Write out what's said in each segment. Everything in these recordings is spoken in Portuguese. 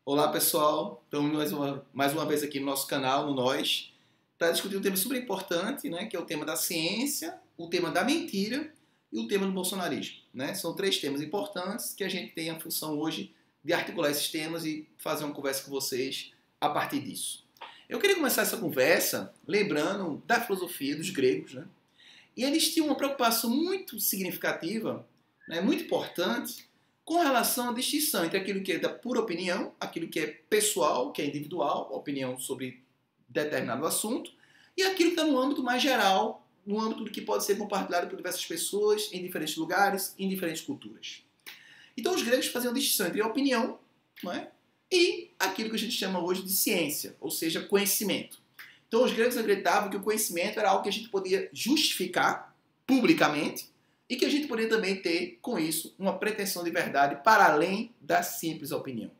Olá pessoal, estamos mais uma vez aqui no nosso canal, no Nós, para discutir um tema super importante, né, que é o tema da ciência, o tema da mentira e o tema do bolsonarismo. Né? São três temas importantes que a gente tem a função hoje de articular esses temas e fazer uma conversa com vocês a partir disso. Eu queria começar essa conversa lembrando da filosofia dos gregos, né? E eles tinham uma preocupação muito significativa, né, muito importante, com relação à distinção entre aquilo que é da pura opinião, aquilo que é pessoal, que é individual, opinião sobre determinado assunto, e aquilo que está no âmbito mais geral, no âmbito do que pode ser compartilhado por diversas pessoas, em diferentes lugares, em diferentes culturas. Então os gregos faziam distinção entre a opinião, não é, e aquilo que a gente chama hoje de ciência, ou seja, conhecimento. Então os gregos acreditavam que o conhecimento era algo que a gente podia justificar publicamente, e que a gente poderia também ter, com isso, uma pretensão de verdade para além da simples opinião.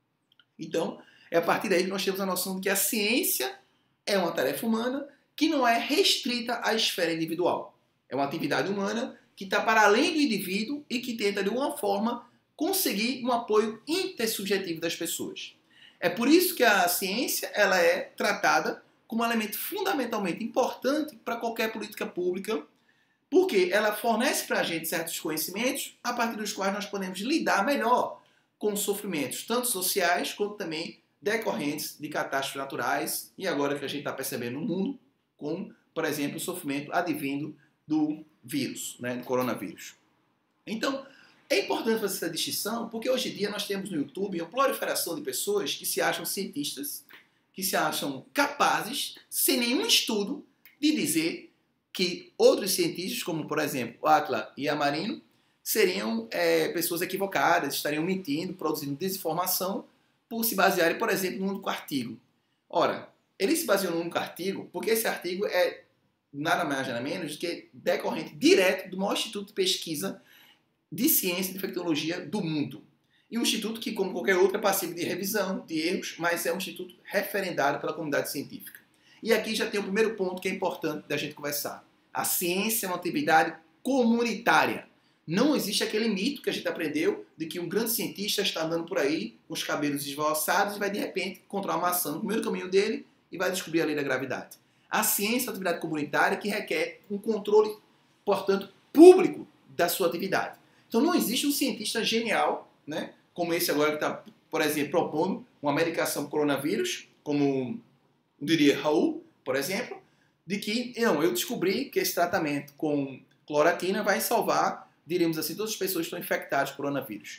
Então, é a partir daí que nós temos a noção de que a ciência é uma tarefa humana que não é restrita à esfera individual. É uma atividade humana que está para além do indivíduo e que tenta, de alguma forma, conseguir um apoio intersubjetivo das pessoas. É por isso que a ciência ela é tratada como um elemento fundamentalmente importante para qualquer política pública, porque ela fornece para a gente certos conhecimentos a partir dos quais nós podemos lidar melhor com os sofrimentos, tanto sociais quanto também decorrentes de catástrofes naturais e agora que a gente está percebendo no mundo, com, por exemplo, o sofrimento advindo do vírus, né, do coronavírus. Então, é importante fazer essa distinção porque hoje em dia nós temos no YouTube uma proliferação de pessoas que se acham cientistas, que se acham capazes, sem nenhum estudo, de dizer que outros cientistas, como por exemplo o Atila e a Marino, seriam pessoas equivocadas, estariam mentindo, produzindo desinformação por se basearem, por exemplo, num único artigo. Ora, eles se baseiam num único artigo porque esse artigo é nada mais nada menos do que decorrente direto do maior instituto de pesquisa de ciência e de tecnologia do mundo. E um instituto que, como qualquer outro, é passível de revisão, de erros, mas é um instituto referendado pela comunidade científica. E aqui já tem o primeiro ponto que é importante da gente conversar. A ciência é uma atividade comunitária. Não existe aquele mito que a gente aprendeu de que um grande cientista está andando por aí com os cabelos esvoaçados e vai de repente encontrar uma maçã no primeiro caminho dele e vai descobrir a lei da gravidade. A ciência é uma atividade comunitária que requer um controle, portanto, público da sua atividade. Então não existe um cientista genial, né, como esse agora que está, por exemplo, propondo uma medicação para o coronavírus, como diria Raul, por exemplo, de que eu descobri que esse tratamento com cloroquina vai salvar, diríamos assim, todas as pessoas que estão infectadas por coronavírus.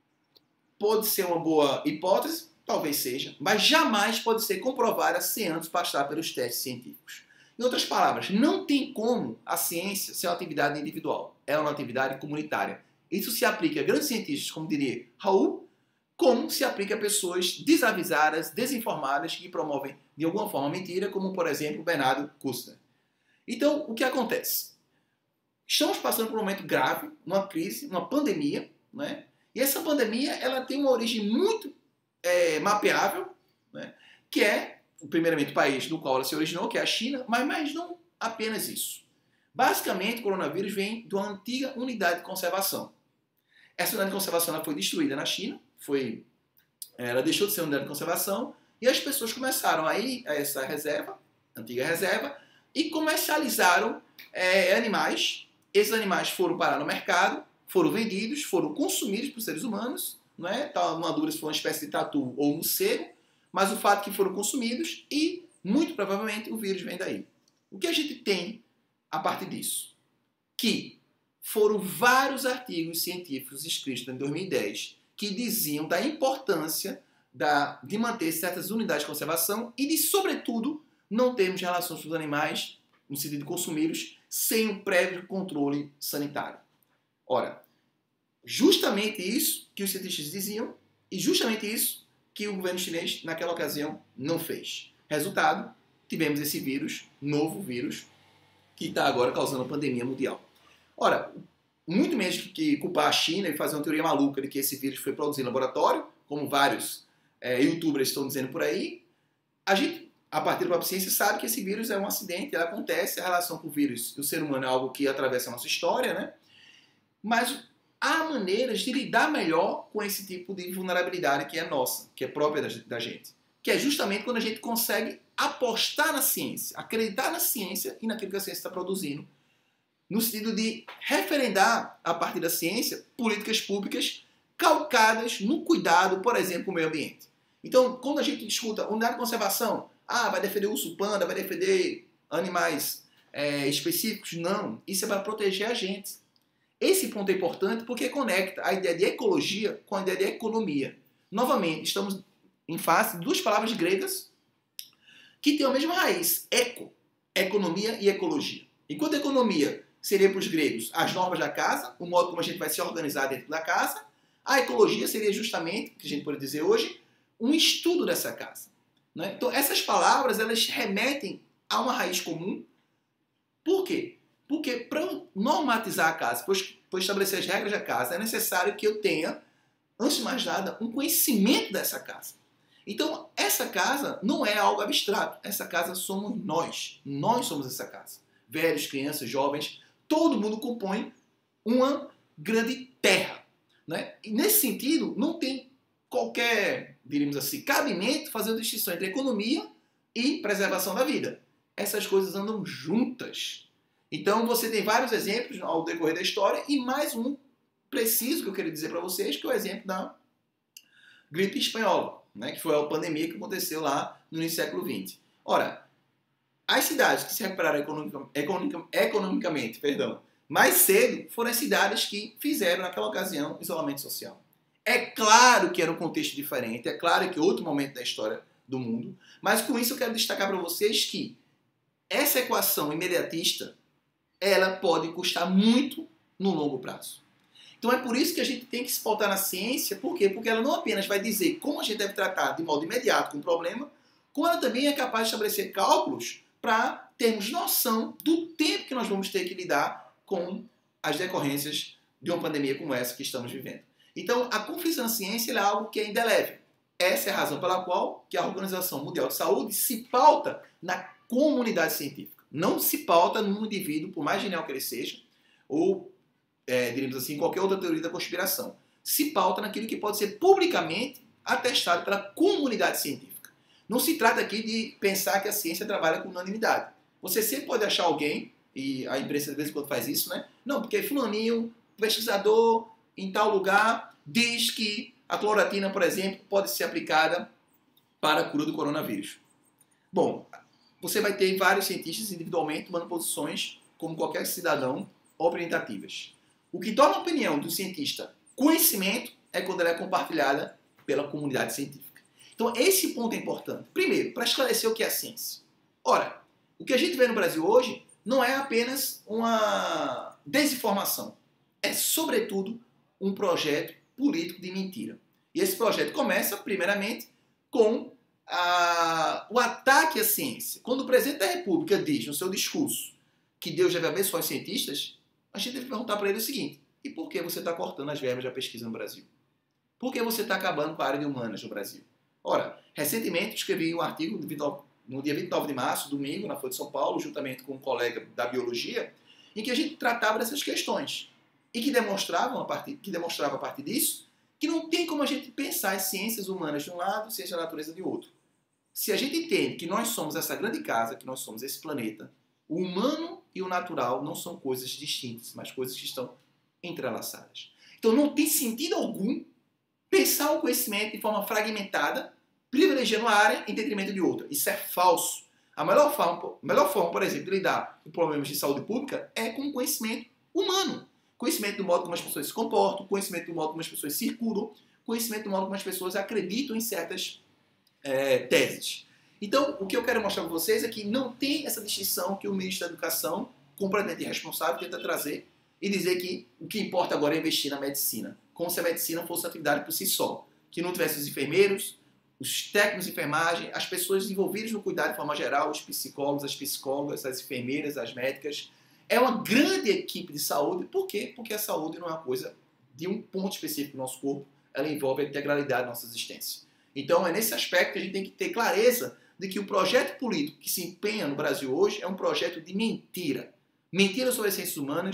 Pode ser uma boa hipótese, talvez seja, mas jamais pode ser comprovada sem antes passar pelos testes científicos. Em outras palavras, não tem como a ciência ser uma atividade individual, ela é uma atividade comunitária. Isso se aplica a grandes cientistas, como diria Raul, como se aplica a pessoas desavisadas, desinformadas, que promovem de alguma forma mentira, como por exemplo Bernardo Kouchner. Então, o que acontece? Estamos passando por um momento grave, uma crise, uma pandemia, né? E essa pandemia ela tem uma origem muito mapeável, né? Que é, primeiramente, o país no qual ela se originou, que é a China, mas não apenas isso. Basicamente, o coronavírus vem de uma antiga unidade de conservação. Essa unidade de conservação ela foi destruída na China, ela deixou de ser uma unidade de conservação e as pessoas começaram a ir a essa reserva, antiga reserva, e comercializaram animais. Esses animais foram parar no mercado, foram vendidos, foram consumidos por seres humanos, não é? Tá uma dúvida se foi uma espécie de tatu ou morcego, mas o fato é que foram consumidos e, muito provavelmente, o vírus vem daí. O que a gente tem a partir disso? Que foram vários artigos científicos escritos em 2010 que diziam da importância de manter certas unidades de conservação e de, sobretudo, não termos relações com os animais, no sentido de consumi-los, sem um prévio controle sanitário. Ora, justamente isso que os cientistas diziam e justamente isso que o governo chinês, naquela ocasião, não fez. Resultado, tivemos esse vírus, novo vírus, que está agora causando uma pandemia mundial. Ora, muito menos que culpar a China e fazer uma teoria maluca de que esse vírus foi produzido em laboratório, como vários youtubers estão dizendo por aí, a gente, a partir da própria ciência, sabe que esse vírus é um acidente, ele acontece, a relação com o vírus e o ser humano é algo que atravessa a nossa história, né? Mas há maneiras de lidar melhor com esse tipo de vulnerabilidade que é nossa, que é própria da gente. Que é justamente quando a gente consegue apostar na ciência, acreditar na ciência e naquilo que a ciência está produzindo, no sentido de referendar, a partir da ciência, políticas públicas calcadas no cuidado, por exemplo, com o meio ambiente. Então, quando a gente escuta unidade de conservação, vai defender urso-panda, vai defender animais específicos. Não, isso é para proteger a gente. Esse ponto é importante porque conecta a ideia de ecologia com a ideia de economia. Novamente, estamos em face de duas palavras gregas que têm a mesma raiz, economia e ecologia. Enquanto economia seria para os gregos as normas da casa, o modo como a gente vai se organizar dentro da casa, a ecologia seria justamente, que a gente pode dizer hoje, um estudo dessa casa. Né? Então, essas palavras, elas remetem a uma raiz comum. Por quê? Porque para normatizar a casa, para estabelecer as regras da casa, é necessário que eu tenha, antes de mais nada, um conhecimento dessa casa. Então, essa casa não é algo abstrato. Essa casa somos nós. Nós somos essa casa. Velhos, crianças, jovens, todo mundo compõe uma grande terra. Né? E nesse sentido, não tem qualquer, diríamos assim, cabimento fazer uma distinção entre economia e preservação da vida. Essas coisas andam juntas. Então, você tem vários exemplos ao decorrer da história e mais um preciso que eu queria dizer para vocês, que é o exemplo da gripe espanhola, né, que foi a pandemia que aconteceu lá no início do século XX. Ora, as cidades que se recuperaram economicamente, mais cedo foram as cidades que fizeram, naquela ocasião, isolamento social. É claro que era um contexto diferente, é claro que outro momento da história do mundo, mas com isso eu quero destacar para vocês que essa equação imediatista, ela pode custar muito no longo prazo. Então é por isso que a gente tem que se pautar na ciência. Por quê? Porque ela não apenas vai dizer como a gente deve tratar de modo imediato com o problema, como ela também é capaz de estabelecer cálculos para termos noção do tempo que nós vamos ter que lidar com as decorrências de uma pandemia como essa que estamos vivendo. Então, a confiança na ciência é algo que é indelével. Essa é a razão pela qual que a Organização Mundial de Saúde se pauta na comunidade científica. Não se pauta num indivíduo, por mais genial que ele seja, ou, diríamos assim, qualquer outra teoria da conspiração. Se pauta naquilo que pode ser publicamente atestado pela comunidade científica. Não se trata aqui de pensar que a ciência trabalha com unanimidade. Você sempre pode achar alguém, e a imprensa de vez em quando faz isso, né? Não, porque fulaninho, pesquisador em tal lugar, diz que a cloroquina, por exemplo, pode ser aplicada para a cura do coronavírus. Bom, você vai ter vários cientistas individualmente tomando posições, como qualquer cidadão, orientativas. O que torna a opinião do cientista conhecimento é quando ela é compartilhada pela comunidade científica. Então, esse ponto é importante. Primeiro, para esclarecer o que é a ciência. Ora, o que a gente vê no Brasil hoje não é apenas uma desinformação. É, sobretudo, um projeto político de mentira. E esse projeto começa, primeiramente, com o ataque à ciência. Quando o presidente da República diz no seu discurso que Deus deve abençoar os cientistas, a gente deve perguntar para ele o seguinte: e por que você está cortando as verbas da pesquisa no Brasil? Por que você está acabando com a área de humanas no Brasil? Ora, recentemente escrevi um artigo no dia 29 de março, domingo, na Folha de São Paulo, juntamente com um colega da biologia, em que a gente tratava dessas questões e que demonstrava a partir disso que não tem como a gente pensar as ciências humanas de um lado e ciência da natureza de outro. Se a gente entende que nós somos essa grande casa, que nós somos esse planeta, o humano e o natural não são coisas distintas, mas coisas que estão entrelaçadas. Então não tem sentido algum pensar o conhecimento de forma fragmentada, privilegiando uma área em detrimento de outra. Isso é falso. A melhor forma, por exemplo, de lidar com problemas de saúde pública é com o conhecimento humano. Conhecimento do modo como as pessoas se comportam, conhecimento do modo como as pessoas circulam, conhecimento do modo como as pessoas acreditam em certas teses. Então, o que eu quero mostrar para vocês é que não tem essa distinção que o ministro da Educação, completamente irresponsável, tenta trazer e dizer que o que importa agora é investir na medicina, como se a medicina fosse uma atividade por si só, que não tivesse os enfermeiros, os técnicos de enfermagem, as pessoas envolvidas no cuidado de forma geral, os psicólogos, as psicólogas, as enfermeiras, as médicas. É uma grande equipe de saúde. Por quê? Porque a saúde não é uma coisa de um ponto específico do nosso corpo, ela envolve a integralidade da nossa existência. Então é nesse aspecto que a gente tem que ter clareza de que o projeto político que se empenha no Brasil hoje é um projeto de mentira. Mentira sobre as ciências humanas,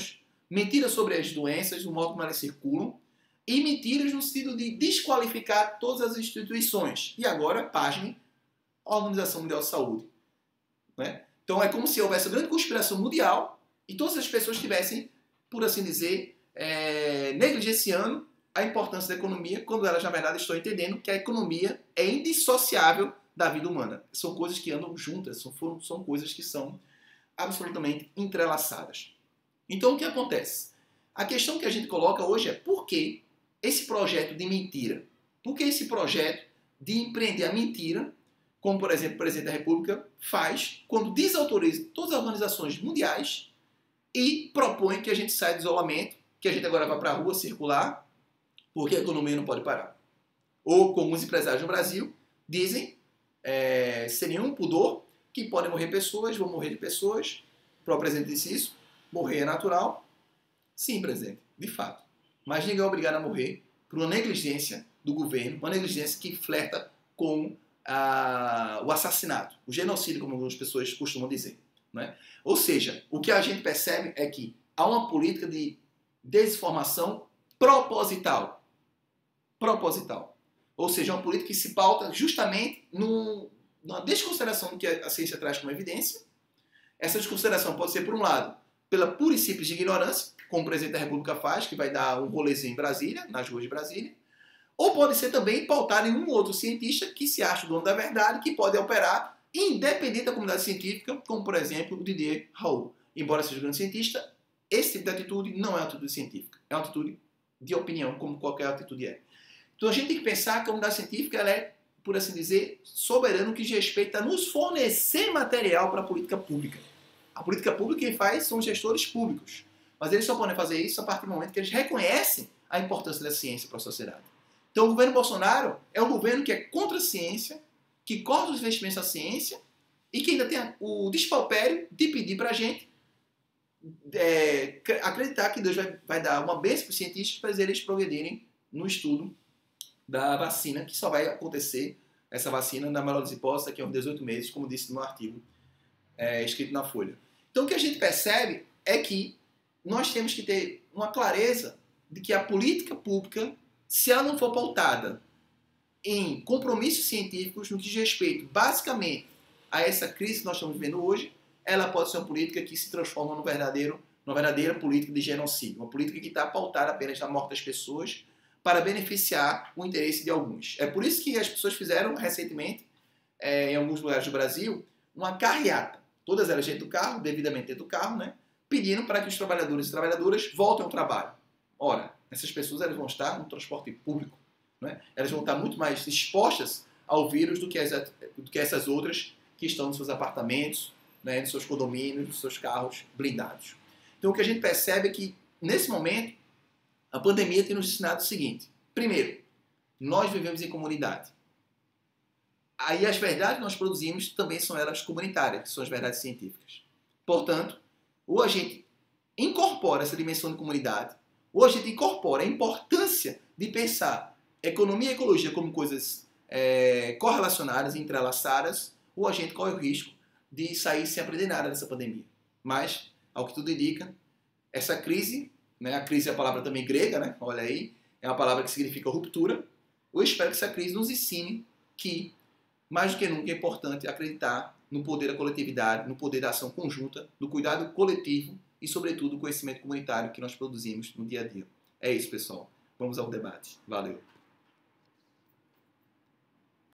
mentiras sobre as doenças, o modo como elas circulam, e mentiras no sentido de desqualificar todas as instituições. E agora, pasmem, a Organização Mundial de Saúde. Né? Então é como se houvesse uma grande conspiração mundial e todas as pessoas estivessem, por assim dizer, negligenciando a importância da economia, quando elas, na verdade, estão entendendo que a economia é indissociável da vida humana. São coisas que andam juntas, são coisas que são absolutamente entrelaçadas. Então, o que acontece? A questão que a gente coloca hoje é por que esse projeto de mentira? Por que esse projeto de empreender a mentira, como, por exemplo, o presidente da República faz quando desautoriza todas as organizações mundiais e propõe que a gente saia do isolamento, que a gente agora vá para a rua circular, porque a economia não pode parar. Ou, como os empresários no Brasil dizem, sem nenhum pudor, que podem morrer pessoas, vão morrer de pessoas. O próprio presidente disse isso. Morrer é natural. Sim, presidente, de fato. Mas ninguém é obrigado a morrer por uma negligência do governo, uma negligência que flerta com o assassinato, o genocídio, como algumas pessoas costumam dizer. Né? Ou seja, o que a gente percebe é que há uma política de desinformação proposital. Proposital. Ou seja, uma política que se pauta justamente numa desconsideração do que a ciência traz como evidência. Essa desconsideração pode ser, por um lado, pela pura e simples ignorância, como o presidente da República faz, que vai dar um rolezinho em Brasília, nas ruas de Brasília, ou pode ser também pautada em um outro cientista que se acha o dono da verdade, que pode operar independente da comunidade científica, como, por exemplo, o Didier Raoult. Embora seja um grande cientista, esse tipo de atitude não é uma atitude científica, é uma atitude de opinião, como qualquer atitude é. Então a gente tem que pensar que a comunidade científica ela é, por assim dizer, soberana no que diz respeito a nos fornecer material para a política pública. A política pública quem faz são os gestores públicos. Mas eles só podem fazer isso a partir do momento que eles reconhecem a importância da ciência para a sociedade. Então o governo Bolsonaro é um governo que é contra a ciência, que corta os investimentos na ciência e que ainda tem o despautério de pedir para a gente acreditar que Deus vai dar uma bênção para os cientistas para eles progredirem no estudo da vacina, que só vai acontecer, essa vacina, na melhor das hipóteses, daqui a uns 18 meses, como disse no artigo escrito na Folha. Então o que a gente percebe é que nós temos que ter uma clareza de que a política pública, se ela não for pautada em compromissos científicos no que diz respeito, basicamente, a essa crise que nós estamos vivendo hoje, ela pode ser uma política que se transforma numa verdadeira política de genocídio. Uma política que está pautada apenas na morte das pessoas para beneficiar o interesse de alguns. É por isso que as pessoas fizeram recentemente, em alguns lugares do Brasil, uma carreata. Todas elas dentro do carro, devidamente dentro do carro, né? Pedindo para que os trabalhadores e trabalhadoras voltem ao trabalho. Ora, essas pessoas elas vão estar no transporte público. Né? Elas vão estar muito mais expostas ao vírus do que essas outras que estão nos seus apartamentos, né, nos seus condomínios, nos seus carros blindados. Então o que a gente percebe é que, nesse momento, a pandemia tem nos ensinado o seguinte. Primeiro, nós vivemos em comunidade. Aí as verdades que nós produzimos também são elas comunitárias, que são as verdades científicas. Portanto, ou a gente incorpora essa dimensão de comunidade, ou a gente incorpora a importância de pensar economia e ecologia como coisas correlacionadas e entrelaçadas, ou a gente corre o risco de sair sem aprender nada dessa pandemia. Mas, ao que tudo indica, essa crise, né, a crise é a palavra também grega, né, olha aí, é uma palavra que significa ruptura. Eu espero que essa crise nos ensine que, mais do que nunca, é importante acreditar no poder da coletividade, no poder da ação conjunta, do cuidado coletivo e, sobretudo, do conhecimento comunitário que nós produzimos no dia a dia. É isso, pessoal. Vamos ao debate. Valeu!